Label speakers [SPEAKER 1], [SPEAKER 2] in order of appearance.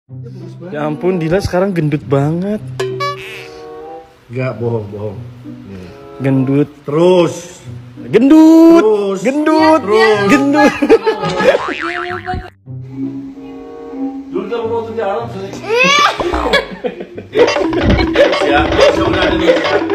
[SPEAKER 1] Ya ampun, Dila sekarang gendut banget.
[SPEAKER 2] Enggak, bohong.
[SPEAKER 1] Gendut.
[SPEAKER 2] Terus.
[SPEAKER 1] Gendut.
[SPEAKER 2] Terus.
[SPEAKER 1] Gendut.
[SPEAKER 2] Terus.
[SPEAKER 1] Gendut.
[SPEAKER 2] Dulu kamu mau tuh jalan, ya, sudah ada nih.